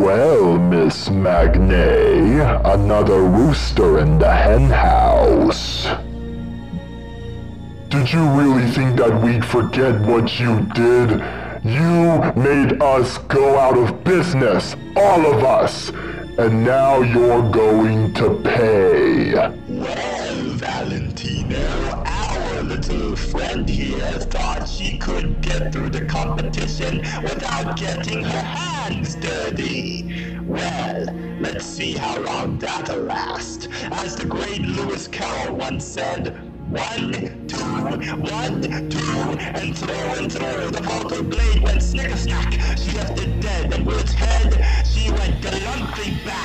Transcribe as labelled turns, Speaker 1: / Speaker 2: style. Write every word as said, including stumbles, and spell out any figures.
Speaker 1: Well, Miss Magnay, another rooster in the hen house. Did you really think that we'd forget what you did? You made us go out of business, all of us, and now you're going to pay.
Speaker 2: Well, Valentino, our little friend here thought she could get through the competition without getting her hands dirty. Well, let's see how long that'll last. As the great Lewis Carroll once said, one, two, one, two, and throw and throw. The mortal blade went snicker-snack. She left it dead, and with its head, she went galumphing back.